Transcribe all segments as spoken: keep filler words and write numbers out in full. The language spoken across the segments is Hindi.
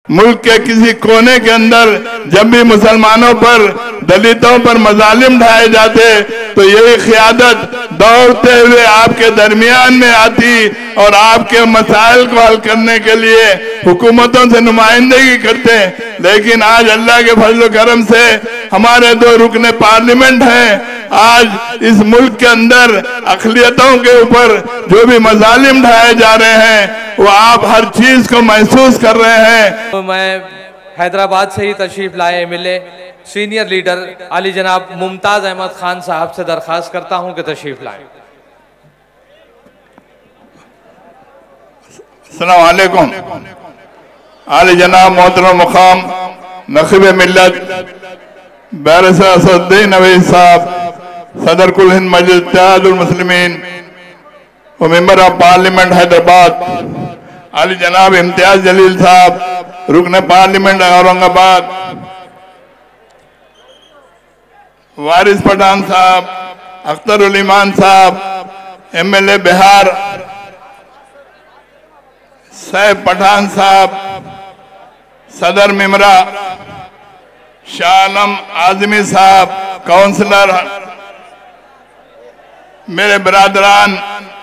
मुल्क के किसी कोने के अंदर जब भी मुसलमानों पर, दलितों पर मजालिम ढाए जाते तो यही क़ियादत दौड़ते हुए आपके दरमियान में आती और आपके मसाइल को हल करने के लिए हुकूमतों से नुमाइंदगी करते। लेकिन आज अल्लाह के फजल करम से हमारे दो रुकने पार्लियामेंट हैं। आज इस मुल्क के अंदर अक़लियतों के ऊपर जो भी मजालिम ढाए जा रहे हैं वो आप हर चीज को महसूस कर रहे हैं। तो मैं हैदराबाद से ही तशरीफ लाए मिले सीनियर लीडर अली जनाब मुमताज अहमद खान साहब से दरख्वास्त करता हूं कि तशरीफ लाएं। अस्सलाम वालेकुम। अली जनाब मोहतरम मुकाम नखीब मिल्लत बैरिस्टर असदुद्दीन अवैस साहब, सदर कुल हिंद मजलिस इत्तेहादुल मुस्लिमीन और member of parliament Hyderabad, Ali जनाब इम्तियाज जलील साहब, रुकन पार्लियामेंट औरंगाबाद, वारिस पठान साहब, अख्तर उल ईमान साहब, M L A Bihar Saif Pathan साहब, सदर मिमरा शाह आलम आजमी साहब, काउंसलर मेरे बरादरान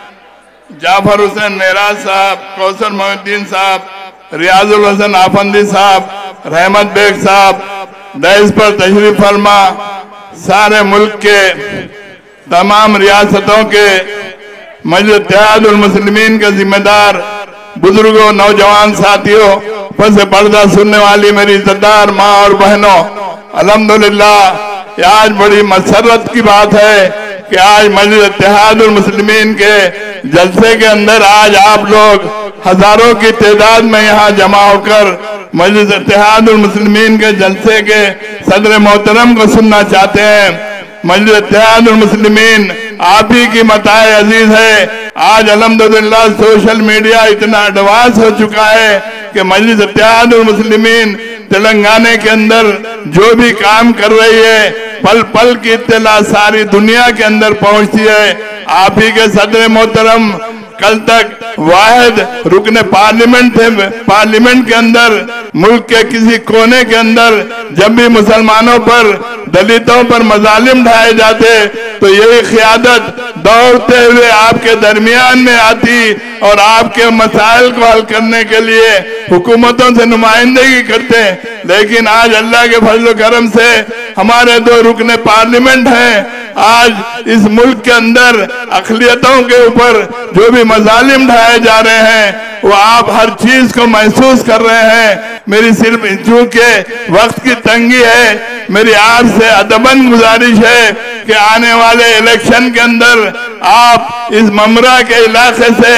जाफर हुसैन नेराज साहब, कौसर मोहिद्दीन साहब, रियाजुल हसन आफंदी साहब, रहमत बेग साहब, दहस पर तशरीफ फरमा, सारे मुल्क के तमाम रियासतों के मजलिस इत्तेहादुल मुस्लिमीन के जिम्मेदार बुजुर्गों, नौजवान साथियों, पस पर्दा सुनने वाली मेरी इज्जतदार माँ और बहनों, अल्हम्दुलिल्लाह आज बड़ी मसरत की बात है कि आज मजलिस इत्तेहादुल मुस्लिमीन के जलसे के अंदर आज आप लोग हजारों की तादाद में यहाँ जमा होकर मजलिस इत्तेहादुल मुस्लिमीन के जलसे के सदर मोहतरम को सुनना चाहते हैं। मजलिस इत्तेहादुल मुस्लिमीन आप ही की मताए अजीज है। आज अल्हम्दुलिल्लाह सोशल मीडिया इतना एडवांस हो चुका है कि मजलिस इत्तेहादुल मुस्लिमीन तेलंगाना के अंदर जो भी काम कर रही है पल पल की इत्तला सारी दुनिया के अंदर पहुंचती है। आप ही के सदर मोहतरम कल तक वाहिद रुकने पार्लियामेंट थे। पार्लियामेंट के अंदर मुल्क के किसी कोने के अंदर जब भी मुसलमानों पर, दलितों पर मजालिम ढाए जाते तो यही क़ियादत दौड़ते हुए आपके दरमियान में आती और आपके मसाइल को हल करने के लिए हुकूमतों से नुमाइंदगी करते। लेकिन आज अल्लाह के फजल करम से हमारे दो रुकने पार्लियामेंट हैं। आज इस मुल्क के अंदर अक़लियतों के ऊपर जो भी मजालिम ढाए जा रहे हैं वो आप हर चीज को महसूस कर रहे हैं। मेरी सिर्फ चूंकि वक्त की तंगी है, मेरी आपसे अदबन गुजारिश है कि आने वाले इलेक्शन के अंदर आप इस ममरा के इलाके से,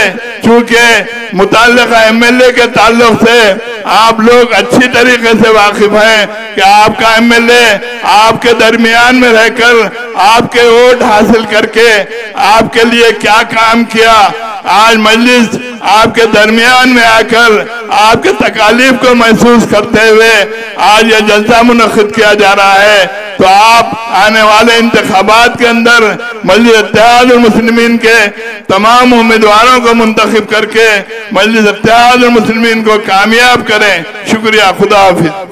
चूंकि मुताल्लिका एम एल ए के ताल्लुक से आप लोग अच्छी तरीके से वाकिफ हैं कि आपका एम एल ए आपके दरमियान में रहकर आपके वोट हासिल करके आपके लिए क्या काम किया। आज मजलिस आपके दरमियान में आकर आपके तकालीफ को महसूस करते हुए आज यह जलसा मुनक़िद किया जा रहा है। तो आप आने वाले इंतखाबात के अंदर मजलिस इत्तेहादुल मुस्लिमीन के तमाम उम्मीदवारों को मुंतखब करके मजलिस इत्तेहादुल मुस्लिमीन को कामयाब करें। शुक्रिया। खुदा हाफिज।